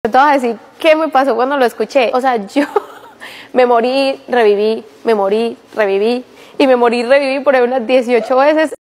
Te voy a decir qué me pasó cuando lo escuché. O sea, yo me morí, reviví, me morí, reviví y me morí, reviví por ahí unas 18 veces.